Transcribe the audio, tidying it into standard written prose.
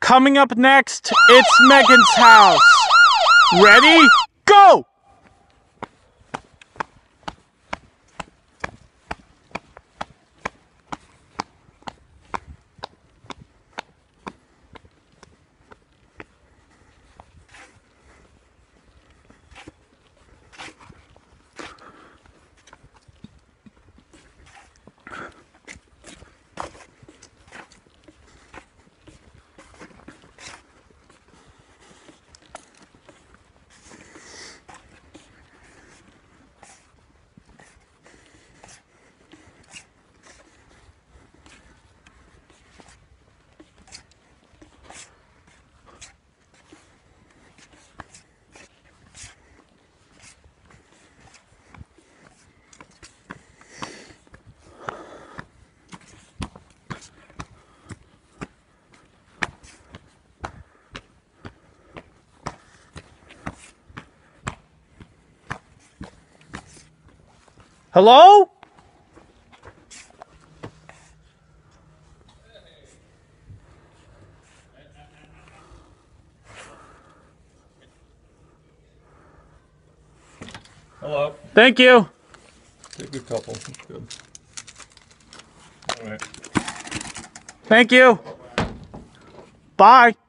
Coming up next, it's Megan's house. Ready? Go! Hello? Hello. Thank you. Take a couple. That's good. All right. Thank you. Bye.